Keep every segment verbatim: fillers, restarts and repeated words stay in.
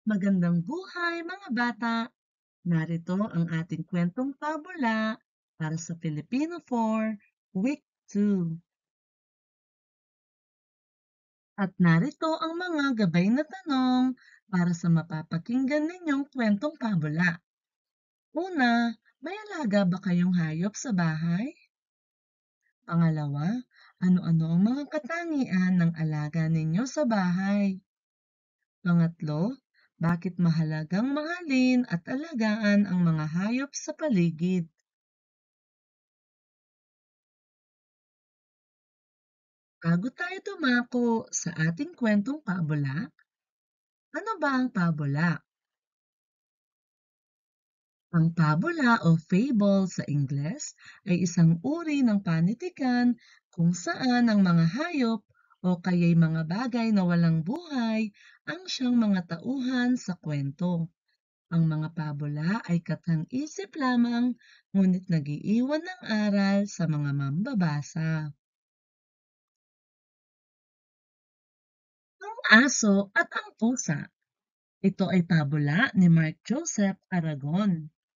Magandang buhay mga bata! Narito ang ating kwentong pabula para sa Filipino for Week two. At narito ang mga gabay na tanong para sa mapapakinggan ninyong kwentong pabula. Una, may alaga ba kayong hayop sa bahay? Pangalawa, ano-ano ang mga katangian ng alaga ninyo sa bahay? Pangatlo, bakit mahalagang mahalin at alagaan ang mga hayop sa paligid? Bago tayo dumako sa ating kwentong pabula, ano ba ang pabula? Ang pabula o fable sa Ingles ay isang uri ng panitikan kung saan ang mga hayop o kaya'y mga bagay na walang buhay ang siyang mga tauhan sa kwento. Ang mga pabula ay katang-isip lamang ngunit nagiiwan ng aral sa mga mambabasa. Ang aso at ang pusa. Ito ay pabula ni Mark Joseph Aragon.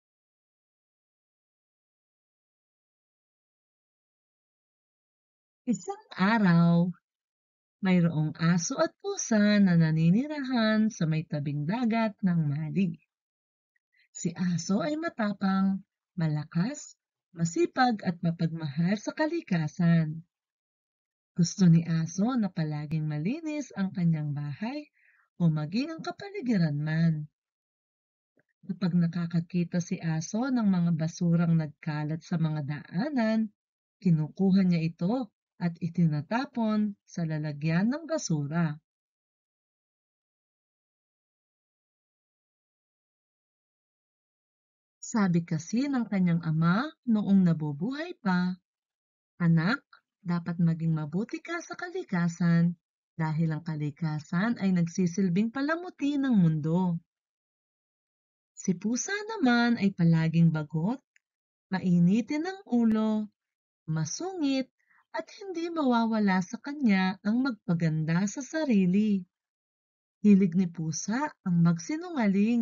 Isang araw, mayroong aso at pusa na naninirahan sa may tabing dagat ng Mali. Si aso ay matapang, malakas, masipag at mapagmahal sa kalikasan. Gusto ni aso na palaging malinis ang kanyang bahay o maging ang kapaligiran man. Kapag nakakakita si aso ng mga basurang nagkalat sa mga daanan, kinukuha niya ito at itinatapon sa lalagyan ng basura. Sabi kasi ng kanyang ama noong nabubuhay pa, "Anak, dapat maging mabuti ka sa kalikasan dahil ang kalikasan ay nagsisilbing palamuti ng mundo." Si pusa naman ay palaging bagot, mainitin ang ulo, masungit, at hindi mawawala sa kanya ang magpaganda sa sarili. Hilig ni pusa ang magsinungaling.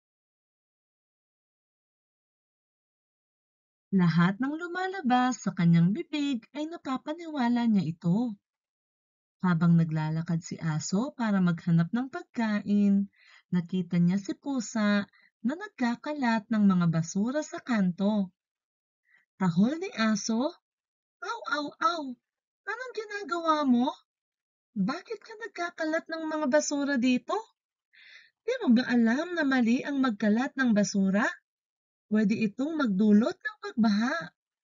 Lahat ng lumalabas sa kanyang bibig ay napapaniwala niya ito. Habang naglalakad si aso para maghanap ng pagkain, nakita niya si pusa na nagkakalat ng mga basura sa kanto. Tahol ni aso, "Aw, aw, aw! Anong ginagawa mo? Bakit ka nagkakalat ng mga basura dito? Di mo ba alam na mali ang magkalat ng basura? Pwede itong magdulot ng pagbaha."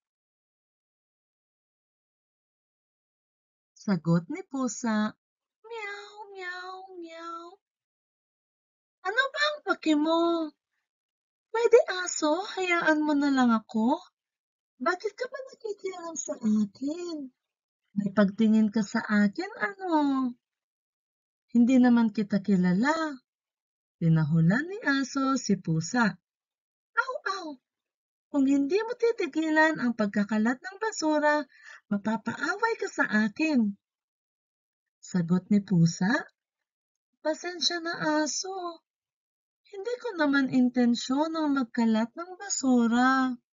Sagot ni pusa, "Meow, meow, meow. Ano ba ang paki mo? Pwede aso, hayaan mo na lang ako. Bakit ka ba nakikialam sa akin? May pagtingin ka sa akin, ano? Hindi naman kita kilala." Tinahulan ni aso si pusa. "Aw, aw! Kung hindi mo titigilan ang pagkakalat ng basura, mapapaaway ka sa akin." Sagot ni pusa, "Pasensya na aso. Hindi ko naman intensyon ang magkalat ng basura.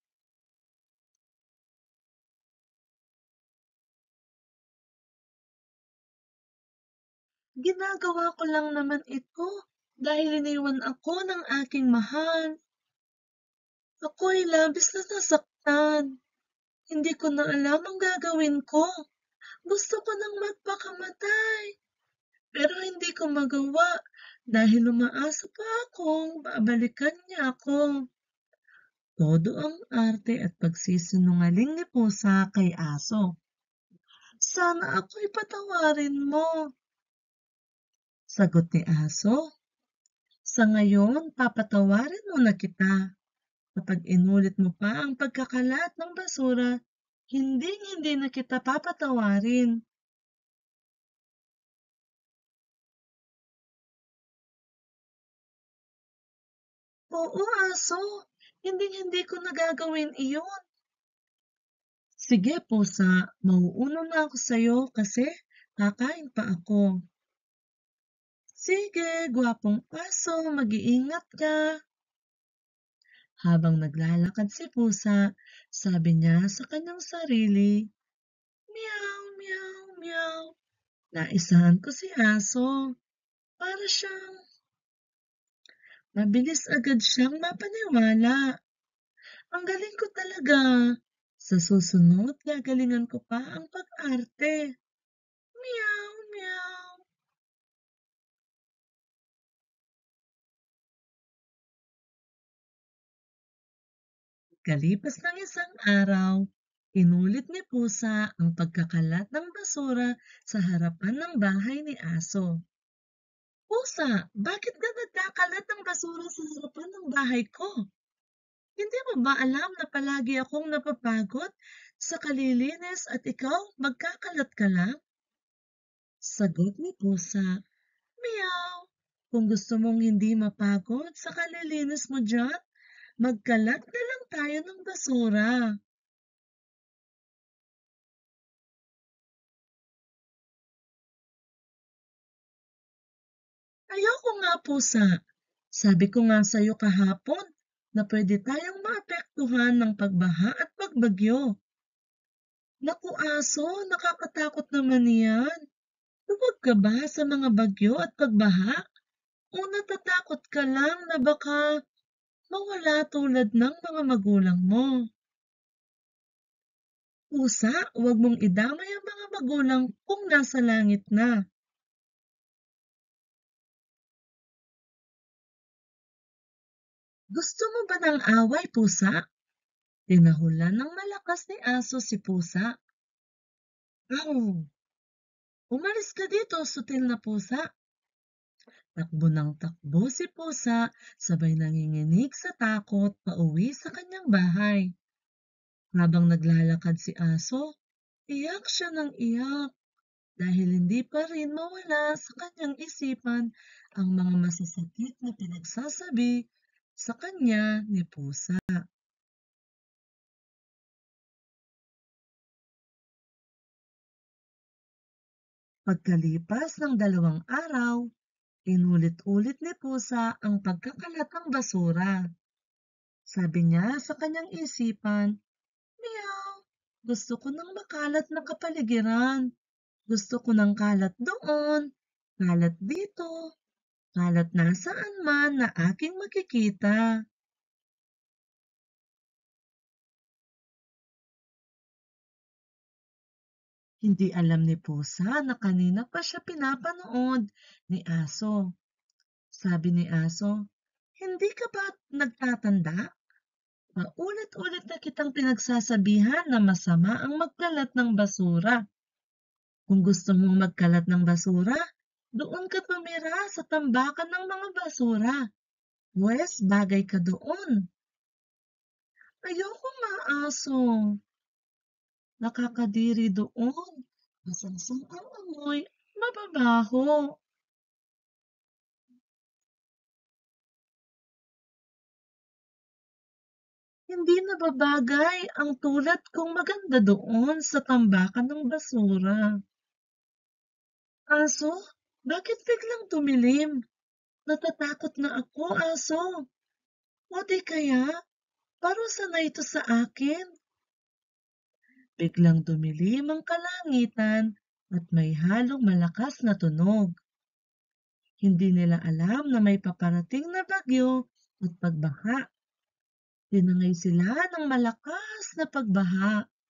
Ginagawa ko lang naman ito dahil iniwan ako ng aking mahal. Ako'y labis na nasaktan. Hindi ko na alam ang gagawin ko. Gusto ko nang magpakamatay. Pero hindi ko magawa dahil umaasa pa akong babalikan niya ako." Todo ang arte at pagsisinungaling ni pusa kay aso. "Sana ako'y patawarin mo." Sagot ni aso, "Sa ngayon, papatawarin mo na kita. Kapag inulit mo pa ang pagkakalat ng basura, hinding-hindi na kita papatawarin." "Oo, aso. Hinding-hindi ko na gagawin iyon." "Sige, pusa. Mauuna na ako sa'yo kasi kakain pa ako." Sige, gwapong aso, mag-iingat ka. Habang naglalakad si pusa, sabi niya sa kanyang sarili, meow, meow, meow. Naisahan ko si aso. Para siyang mabilis agad siyang mapaniwala. Ang galing ko talaga. Sa susunod, gagalingan ko pa ang pag-arte. Meow, meow. Kalipas ng isang araw, inulit ni Pusa ang pagkakalat ng basura sa harapan ng bahay ni Aso. Pusa, bakit ka nagkakalat ng basura sa harapan ng bahay ko? Hindi mo ba alam na palagi akong napapagod sa kalilinis at ikaw magkakalat ka lang? Sagot ni Pusa, meow. Kung gusto mong hindi mapagod sa kalilinis mo dyan, magkalat na lang tayo ng basura. Ayoko nga pusa. Sabi ko nga sa'yo kahapon na pwede tayong maapektuhan ng pagbaha at pagbagyo. Naku aso, nakakatakot naman yan. Huwag ka ba sa mga bagyo at pagbaha? O natatakot ka lang na baka mawala tulad ng mga magulang mo? Pusa, huwag mong idamay ang mga magulang kung nasa langit na. Gusto mo ba ng away, pusa? Tinahulan ng malakas ni aso si pusa. Aw! Umalis ka dito, sutil na pusa. Takbo ng takbo si pusa, sabay nanginginig sa takot pauwi sa kanyang bahay. Habang naglalakad si aso, iyak siya ng iyak dahil hindi pa rin mawala sa kanyang isipan ang mga masasakit na pinagsasabi sa kanya ni pusa. Pagkalipas ng dalawang araw, inulit-ulit ni pusa ang pagkakalat ng basura. Sabi niya sa kanyang isipan, meow, gusto ko ng makalat na kapaligiran. Gusto ko ng kalat doon, kalat dito, kalat nasaan man na aking makikita. Hindi alam ni Pusa na kanina pa siya pinapanood ni Aso. Sabi ni Aso, hindi ka ba nagtatanda? Paulit-ulit na kitang pinagsasabihan na masama ang magkalat ng basura. Kung gusto mong magkalat ng basura, doon ka tumira sa tambakan ng mga basura. Pwes, bagay ka doon. Ayoko nga aso. Nakakadiri doon. Masangsang ang amoy, mababaho. Hindi nababagay ang tulad kong maganda doon sa tambakan ng basura. Aso, bakit biglang tumilim? Natatakot na ako, aso. O di kaya, parusa na ito sa akin. Biglang dumilim ang kalangitan at may halong malakas na tunog. Hindi nila alam na may paparating na bagyo at pagbaha. Tinangay sila ng malakas na pagbaha.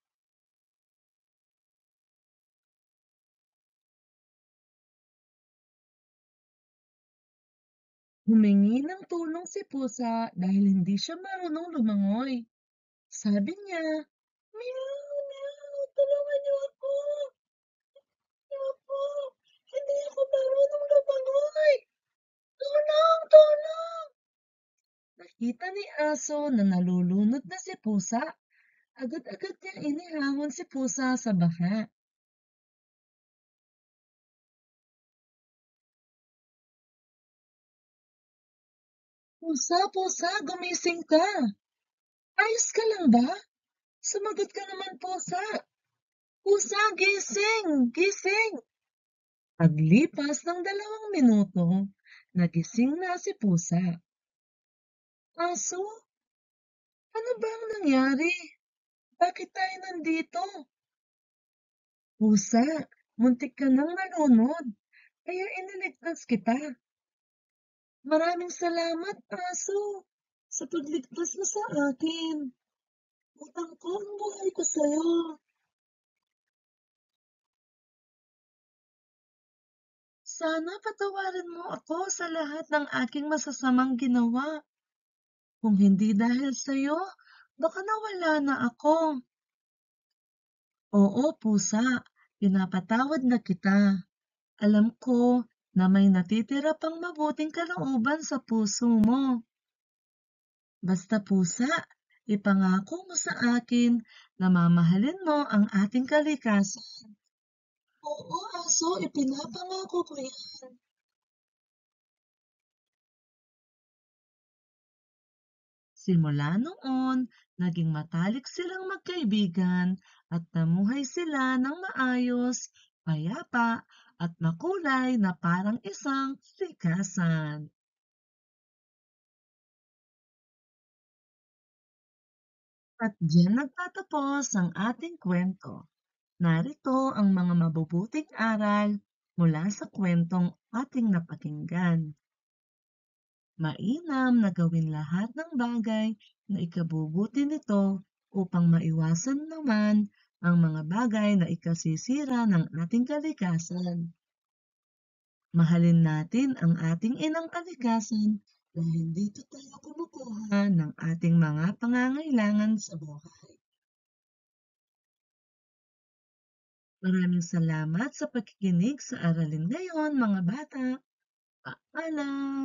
Humingi ng tulong si Pusa dahil hindi siya marunong lumangoy. Sabi niya, meow, meow, tulungan niyo ako. Niyo ako. Hindi ako marunong lumangoy. Tulong, tulong. Nakita ni Aso na nalulunod na si Pusa. Agad-agad niya inihamon si Pusa sa baha. Pusa, Pusa, gumising ka. Ayos ka lang ba? Sumagot ka naman, Pusa. Pusa, gising, gising. Paglipas ng dalawang minuto, nagising na si pusa. Aso, ano ba ang nangyari? Bakit tayo nandito? Pusa, muntik ka nang nalunod, kaya iniligtas kita. Maraming salamat, aso, sa pagligtas mo sa akin. Utang ko ang buhay ko sa'yo. Sana patawarin mo ako sa lahat ng aking masasamang ginawa. Kung hindi dahil sa'yo, baka nawala na ako. Oo, pusa, pinapatawad na kita. Alam ko na may natitira pang mabuting kalooban sa puso mo. Basta pusa, ipangako mo sa akin na mamahalin mo ang ating kalikasan. Oo, aso, ipinapangako ko yan. Simula noon, naging matalik silang magkaibigan at namuhay sila ng maayos, payapa at makulay na parang isang likasan. At diyan nagtatapos ang ating kwento. Narito ang mga mabubuting aral mula sa kwentong ating napakinggan. Mainam na gawin lahat ng bagay na ikabubuti nito upang maiwasan naman ang mga bagay na ikasisira ng ating kalikasan. Mahalin natin ang ating inang kalikasan dahil dito tayo kumukuha ng ating mga pangangailangan sa buhay. Maraming salamat sa pakikinig sa aralin ngayon, mga bata. Paalam!